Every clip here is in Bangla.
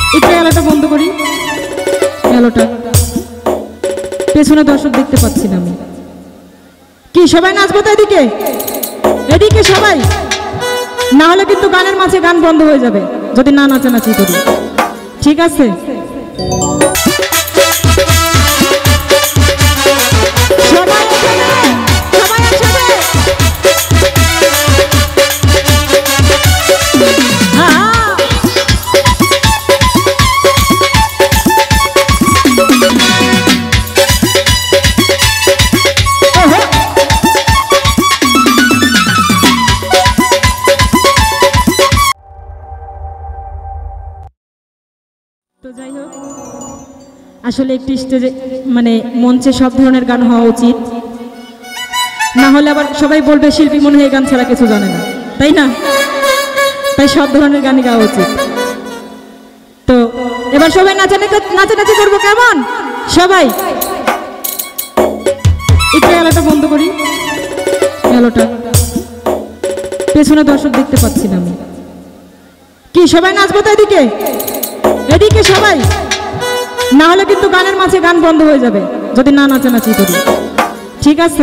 একটু এলাটা বন্ধ করি। এলাটা পেছনে দর্শক দেখতে পাচ্ছি না আমি। কি সবাই নাচবো তো? এদিকে এদিকে সবাই, না হলে কিন্তু গানের মাঝে গান বন্ধ হয়ে যাবে যদি না নাচানাচি করি। ঠিক আছে? তো যাই হোক, আসলে একটি স্টেজে মানে মঞ্চে সব ধরনের গান হওয়া উচিত, না হলে আবার সবাই বলবে শিল্পী মনে হয় গান ছাড়া কিছু জানে না, তাই না? তাই সব ধরনের গানই গাওয়া উচিত। তো এবার সবাই নাচানাচি করবো, কেমন? সবাই একটু এলাটা বন্ধ করি। এলাটা পেছনে দর্শক দেখতে পাচ্ছি না আমি। কি সবাই নাচবো তো? এদিকে এদিকে সবাই, না হলে কিন্তু গানের মাঝে গান বন্ধ হয়ে যাবে যদি না নাচানাচি করি। ঠিক আছে?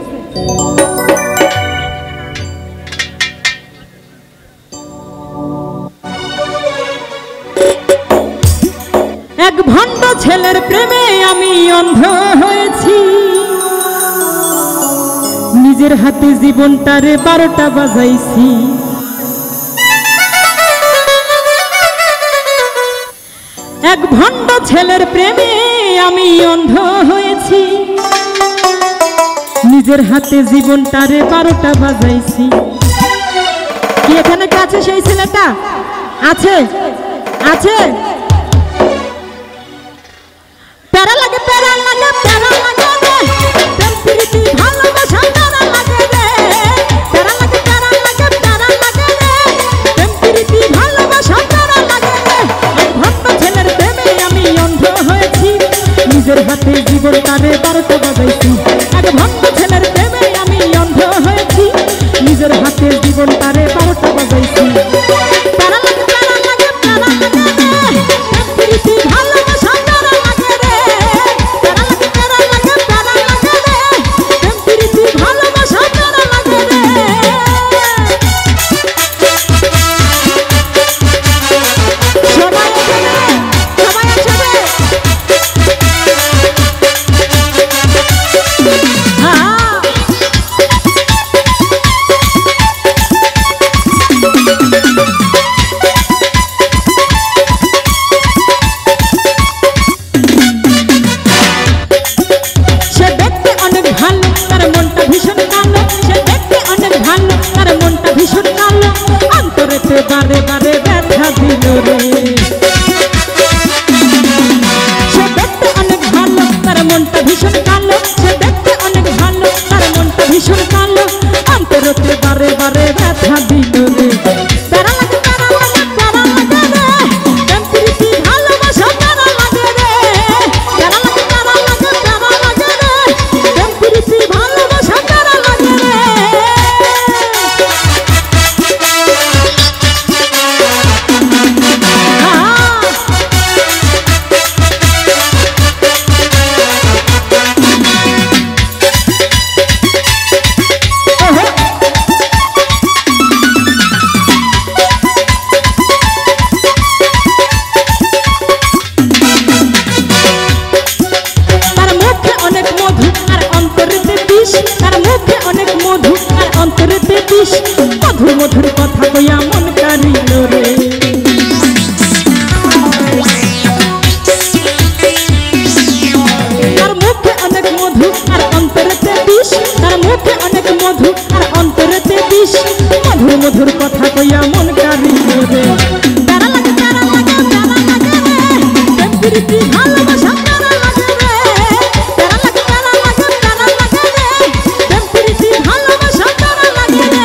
এক ভণ্ড ছেলের প্রেমে আমি অন্ধ হয়েছি, নিজের হাতে জীবনটারে 12টা বাজাইছি। এক ভণ্ড ছেলের প্রেমে আমি অন্ধ হয়েছি, নিজের হাতে জীবনটারে 12টা বাজাইছি। কি এখানে কি আছে সেই ছেলেটা? আছে আছে? প্যারা লাগে প্যারা লাগে প্যারা লাগে রে, প্রেম প্রীতি ভালোবাসা প্যারা লাগে রে। প্যারা লাগে প্যারা লাগে প্যারা লাগে রে, প্রেম প্রীতি ভালোবাসা প্যারা লাগে রে। এক ভণ্ড ছেলের প্রেমে আমি অন্ধ হয়েছি, নিজের হাতে জীবনটারে 12টা বাজাইছি। এক ভণ্ড ছেলের প্রেমে আমি অন্ধ হয়েছি, নিজের হাতে জীবনটারে 12টা বাজাইছি। প্যারা লাগে প্যারা লাগে প্যারা লাগে রে, প্রেম প্রীতি ভালোবাসা প্যারা লাগে রে। প্যারা লাগে প্যারা লাগে প্যারা লাগে রে, প্রেম প্রীতি ভালোবাসা প্যারা লাগে রে। সবাই সবাই আসবে। সে দেখতে অনেক ভালো, তার মনটা ভীষণ কালো। সে দেখতে অনেক ভালো, তার মনটা ভীষণ কালো। অন্তরেতে বারে বারে ব্যথা দিল রে। সে দেখতে অনেক ভালো, তার মনটা ভীষণ কালো। সে দেখতে অনেক ভালো, তার মনটা ভীষণ কালো। অন্তরেতে বারে বারে ব্যথা দিল রে। প্যারা লাগে প্যারা লাগে প্যারা লাগে রে, প্রেম প্রীতি ভালোবাসা প্যারা লাগে রে। প্যারা লাগে প্যারা লাগে প্যারা লাগে রে, প্রেম প্রীতি ভালোবাসা প্যারা লাগে রে। তার মুখে অনেক মধু আর অন্তরেতে বিষ, তার মুখে অনেক মধু আর অন্তরেতে বিষ। মধুর মধুর কথা কইয়া মন কারিল রে। তার মুখে অনেক মধু আর অন্তরেতে বিষ, তার মুখে অনেক মধু আর অন্তরেতে বিষ। মধুর মধুর কথা কইয়া মন কারিল রে। প্যারা লাগে প্যারা লাগে প্যারা লাগে রে, প্রেম প্রীতি ভালোবাসা প্যারা লাগে রে। প্যারা লাগে প্যারা লাগে প্যারা লাগে রে, প্রেম প্রীতি ভালোবাসা প্যারা লাগে রে।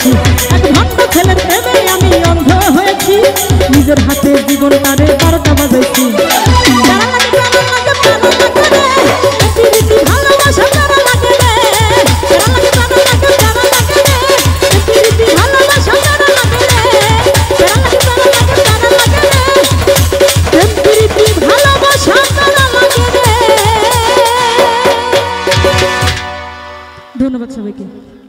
হয়েছি, এক ভণ্ড ছেলের প্রেমে আমি অন্ধ হয়েছি, নিজের হাতে জীবনটারে 12টা বাজাইছি। প্যারা লাগে প্যারা লাগে প্যারা লাগে রে, প্রীতি ভালোবাসা প্যারা লাগে রে, প্যারা লাগে প্যারা লাগে প্যারা লাগে রে, প্রীতি ভালোবাসা প্যারা লাগে রে, প্যারা লাগে প্যারা লাগে প্যারা লাগে রে, প্রীতি ভালোবাসা প্যারা লাগে রে। ধন্যবাদ সবাইকে।